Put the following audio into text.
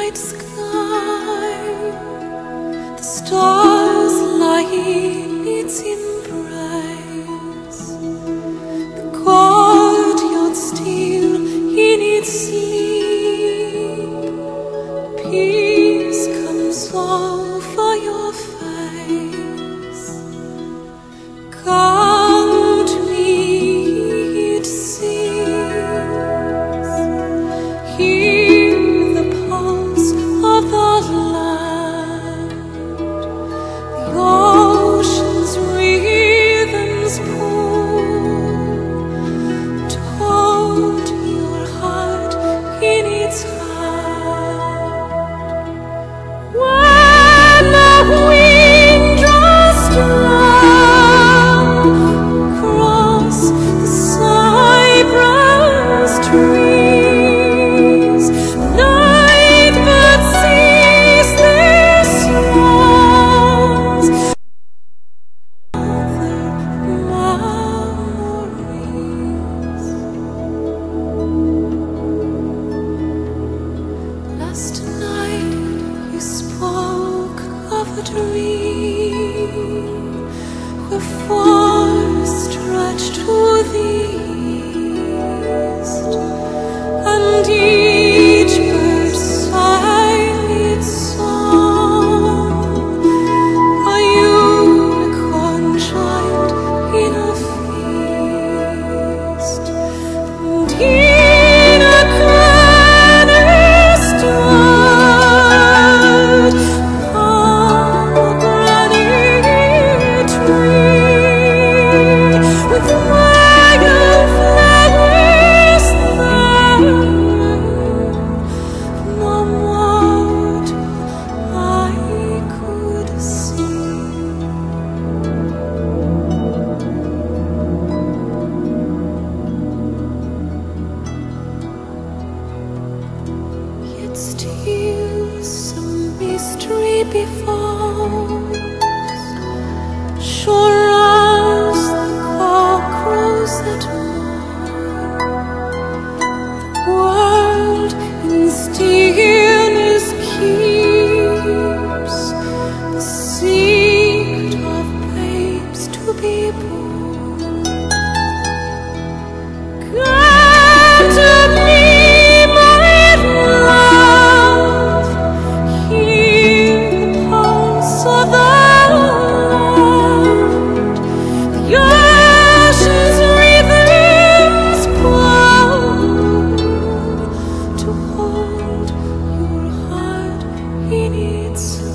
night sky, the stars lie in its embrace, the courtyard still in its sleep. Peace comes over your face. Come to me, it seems. Hear the pulse of the land, the ocean's rhythms pull, to hold your heart in its hand. When the wind draws strong across the cypress trees, night birds cease their songs, other memories. Last night you spoke of a dream where forests stretched to the east, and each bird sang its song. A unicorn chimed in a feast, and in a canister pomegranate tree with wildflowers there. No mortal eye could see. Yet still some mystery befalls, sure as the cock crows at morn. The world in stillness keeps the secret of babes to be born. Come to me, my love, hear the pulse of the land, the ocean's rhythms pull, to hold your heart in its